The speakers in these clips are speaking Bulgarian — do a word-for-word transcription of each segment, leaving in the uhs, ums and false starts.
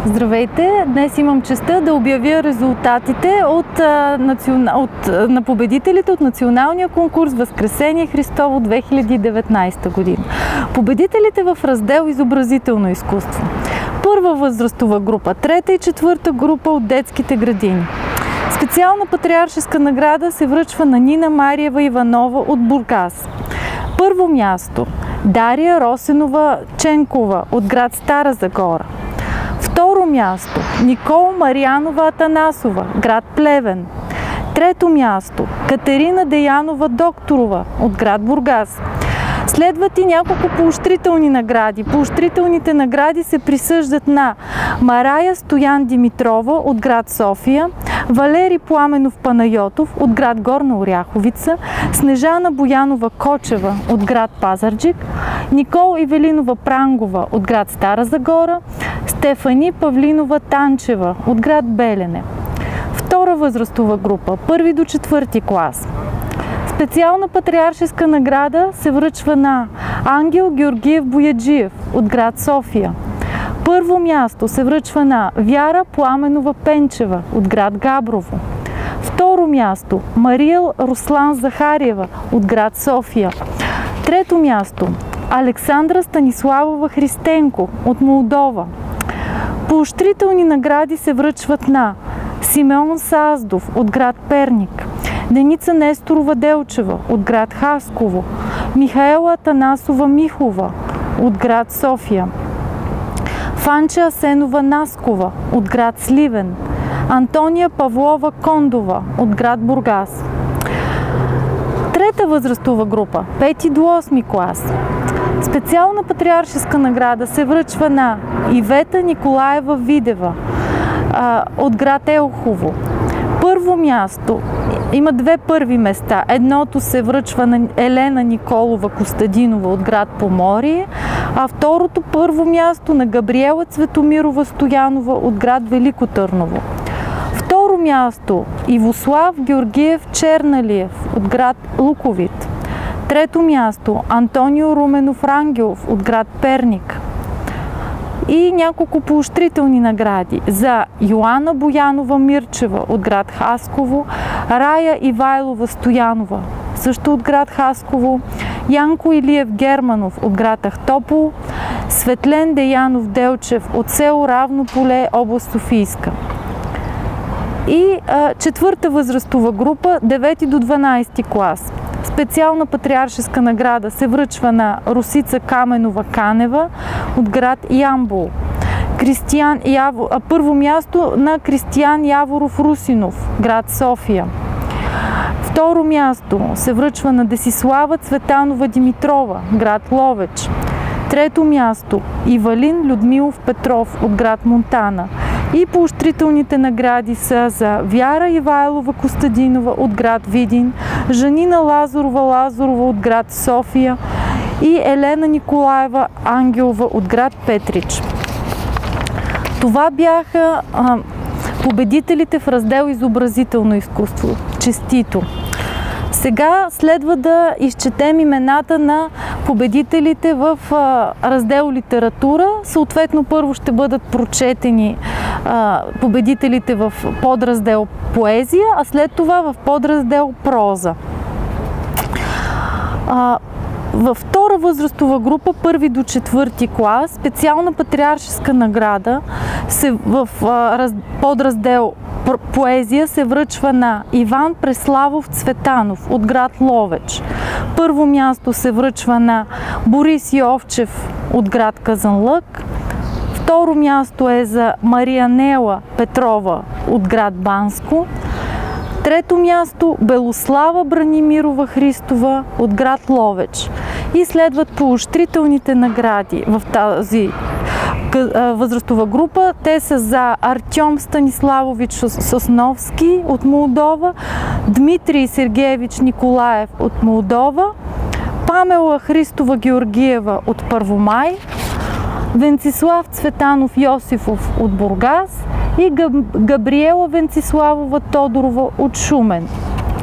Здравейте! Днес имам честта да обявя резултатите от, а, национа... от, а, на победителите от националния конкурс Възкресение Христово две хиляди и деветнадесета година. Победителите в раздел Изобразително изкуство. Първа възрастова група, трета и четвърта група от детските градини. Специална патриаршеска награда се връчва на Нина Мариева Иванова от Бургас. Първо място Дария Росенова Ченкова от град Стара Загора. Второ място Никола Мариянова Атанасова, град Плевен. Трето място Катерина Деянова Докторова от град Бургас. Следват и няколко поощрителни награди. Поощрителните награди се присъждат на Марая Стоян Димитрова от град София, Валери Пламенов Панайотов от град Горна Оряховица, Снежана Боянова Кочева от град Пазарджик, Никола Ивелинова Прангова от град Стара Загора, Стефани Павлинова Танчева от град Белене. Втора възрастова група, първи до четвърти клас. Специална патриаршеска награда се връчва на Ангел Георгиев Бояджиев от град София. Първо място се връчва на Вяра Пламенова Пенчева от град Габрово. Второ място Мария Руслан Захариева от град София. Трето място Александра Станиславова Христенко от Молдова. Поощрителни награди се връчват на Симеон Саздов от град Перник, Деница Несторова Делчева от град Хасково, Михаела Атанасова Михова от град София, Фанча Асенова Наскова от град Сливен, Антония Павлова Кондова от град Бургас. Трета възрастова група, пети до осми клас. Специална патриаршеска награда се връчва на Ивета Николаева Видева а, от град Елхово. Първо място, има две първи места. Едното се връчва на Елена Николова Костадинова от град Поморие, а второто първо място на Габриела Цветомирова Стоянова от град Велико Търново. Второ място Ивослав Георгиев Черналиев от град Луковит. Трето място Антонио Руменов Рангелов от град Перник. И няколко поощрителни награди за Йоана Боянова Мирчева от град Хасково, Рая Ивайлова Стоянова, също от град Хасково, Янко Илиев Германов от град Ахтопол, Светлен Деянов Делчев от село Равно поле, област Софийска. И а, четвърта възрастова група, девети до дванадесети клас. Специална патриаршеска награда се връчва на Росица Каменова Канева от град Ямбол. Кристиян Яво... Първо място на Кристиян Яворов Русинов, град София. Второ място се връчва на Десислава Цветанова Димитрова, град Ловеч. Трето място Ивалин Людмилов Петров от град Монтана. И поощрителните награди са за Вяра Ивайлова Костадинова от град Видин, Жанина Лазарова Лазарова от град София и Елена Николаева Ангелова от град Петрич. Това бяха а, победителите в раздел Изобразително изкуство. Честито! Сега следва да изчетем имената на победителите в а, раздел Литература. Съответно, първо ще бъдат прочетени а, победителите в подраздел Поезия, а след това в подраздел Проза. А, във втора възрастова група, първи до четвърти клас, специална патриаршеска награда се, в а, раз, подраздел Поезия се връчва на Иван Преславов Цветанов от град Ловеч. Първо място се връчва на Борис Йовчев от град Казанлък. Второ място е за Мариянела Петрова от град Банско. Трето място Белослава Бранимирова Христова от град Ловеч. И следват поощрителните награди в тази възрастова група. Те са за Артем Станиславович Сосновски от Молдова, Дмитрий Сергеевич Николаев от Молдова, Памела Христова Георгиева от Първомай, Венцислав Цветанов Йосифов от Бургас и Габриела Венциславова Тодорова от Шумен.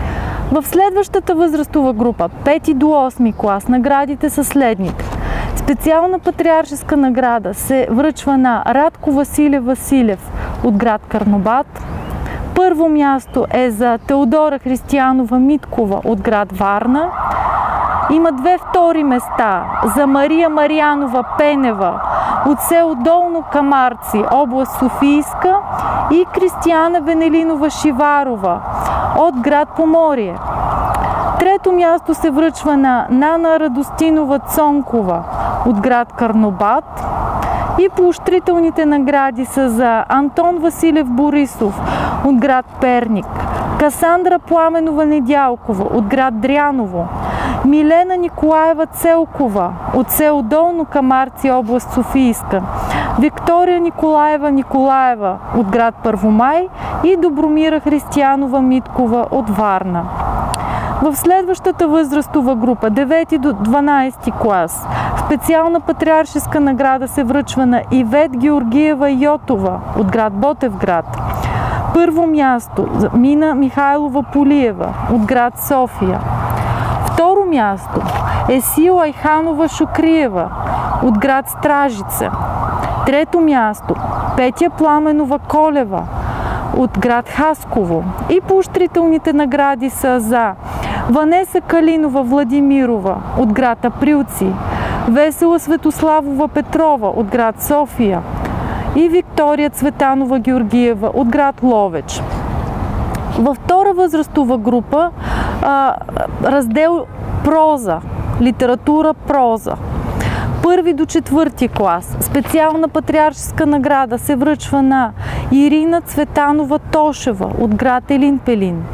В следващата възрастова група, пети до осми клас, наградите са следните. Специална патриаршеска награда се връчва на Радко Василев Василев от град Карнобат. Първо място е за Теодора Християнова Миткова от град Варна. Има две втори места за Мария Мариянова Пенева от село Долно Камарци, област Софийска, и Кристияна Венелинова Шиварова от град Поморие. Трето място се връчва на Нана Радостинова Цонкова от град Карнобат. И поощрителните награди са за Антон Василев Борисов от град Перник, Касандра Пламенова Недялкова от град Дряново, Милена Николаева Целкова от село Долно Камарци, област Софийска, Виктория Николаева Николаева от град Първомай и Добромира Християнова Миткова от Варна. В следващата възрастова група, девети до дванадесети клас, специална патриаршеска награда се връчва на Ивет Георгиева Йотова от град Ботевград. Първо място за Мина Михайлова Полиева от град София. Второ място е Сила Айханова Шукриева от град Стражица. Трето място Петя Пламенова Колева от град Хасково. И поощрителните награди са за Ванеса Калинова Владимирова от град Априлци, Весела Светославова Петрова от град София и Виктория Цветанова Георгиева от град Ловеч. Във втора възрастова група а, раздел проза, литература проза. Първи до четвърти клас специална патриаршеска награда се връчва на Ирина Цветанова Тошева от град Елин-Пелин.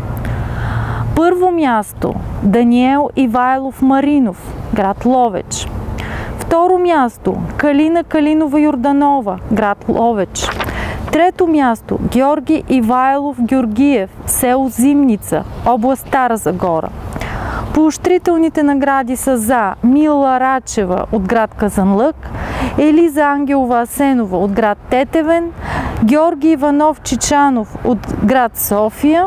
Първо място Даниел Ивайлов Маринов, град Ловеч. Второ място Калина Калинова Йорданова, град Ловеч. Трето място Георги Ивайлов Георгиев, село Зимница, област Стара Загора. Поощрителните награди са за Мила Рачева от град Казанлък, Елиза Ангелова Асенова от град Тетевен, Георги Иванов Чичанов от град София.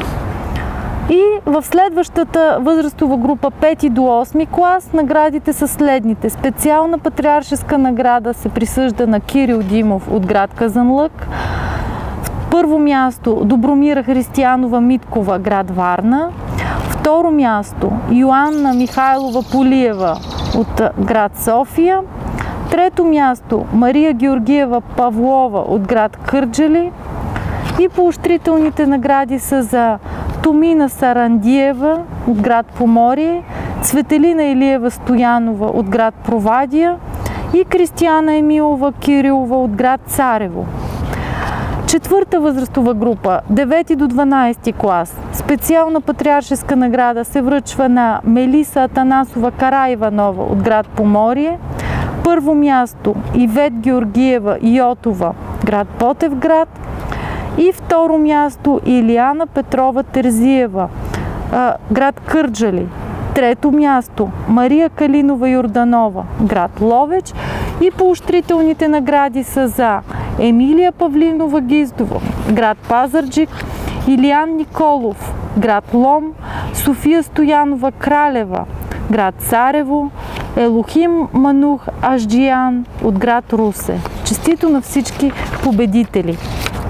И в следващата възрастова група пети до осми клас наградите са следните. Специална патриаршеска награда се присъжда на Кирил Димов от град Казанлък. Първо място Добромира Християнова Миткова, град Варна. Второ място Йоанна Михайлова Полиева от град София. Трето място Мария Георгиева Павлова от град Кърджали. И поощрителните награди са за Томина Сарандиева от град Поморие, Цветелина Илиева Стоянова от град Провадия и Кристияна Емилова Кирилова от град Царево. Четвърта възрастова група, девети до дванадесети клас, специална патриаршеска награда се връчва на Мелиса Атанасова Караиванова от град Поморие. Първо място Ивет Георгиева Йотова, град Ботевград. И второ място Илияна Петрова Терзиева, град Кърджали. Трето място Мария Калинова Йорданова, град Ловеч. И поощрителните награди са за Емилия Павлинова Гиздова, град Пазарджик, Илиян Николов, град Лом, София Стоянова Кралева, град Царево, Елохим Манух Ажджиян от град Русе. Честито на всички победители!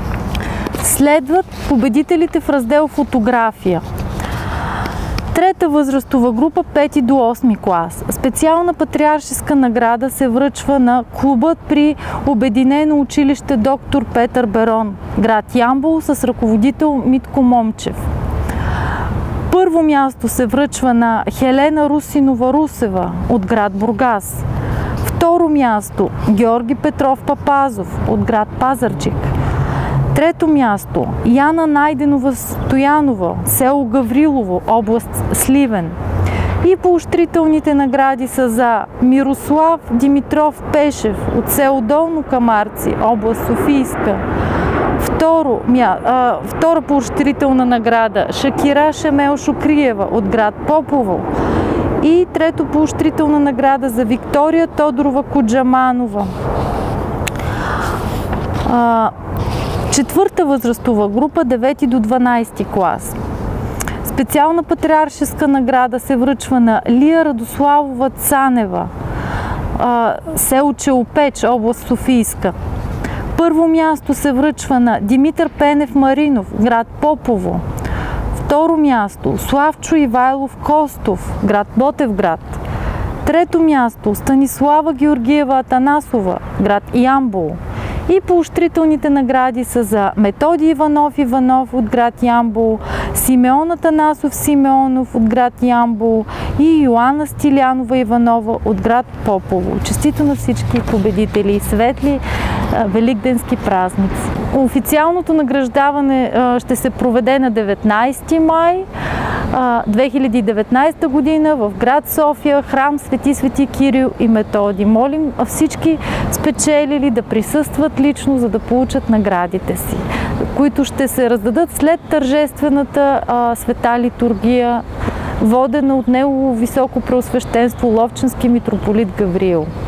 Следват победителите в раздел фотография. Трета възрастова група, пети до осми клас. Специална патриаршеска награда се връчва на клубът при Обединено училище доктор Петър Берон, град Ямбол, с ръководител Митко Момчев. Първо място се връчва на Хелена Русинова Русева от град Бургас. Второ място Георги Петров Папазов от град Пазарджик. Трето място Яна Найденова Стоянова, село Гаврилово, област Сливен. И поощрителните награди са за Мирослав Димитров Пешев от село Долно Камарци, област Софийска. Второ, мя, а, втора поощрителна награда Шакира Шемел Шукриева от град Попово. И трето поощрителна награда за Виктория Тодорова Коджаманова. А, Четвърта възрастова група, девети до дванадесети клас. Специална патриаршеска награда се връчва на Лия Радославова Цанева, село Челопеч, област Софийска. Първо място се връчва на Димитър Пенев Маринов, град Попово. Второ място Славчо Ивайлов Костов, град Ботевград. Трето място Станислава Георгиева Атанасова, град Ямбол. И поощрителните награди са за Методи Иванов Иванов от град Ямбол, Симеон Атанасов Симеонов от град Ямбол и Йоанна Стилянова Иванова от град Попово. Честито на всички победители и светли великденски празници! Официалното награждаване ще се проведе на деветнайсети май две хиляди и деветнайсета година в град София, храм Свети Свети Кирил и Методи. Молим всички спечелили да присъстват лично, за да получат наградите си, които ще се раздадат след тържествената а, света литургия, водена от Негово високо преосвещенство Ловченски митрополит Гавриил.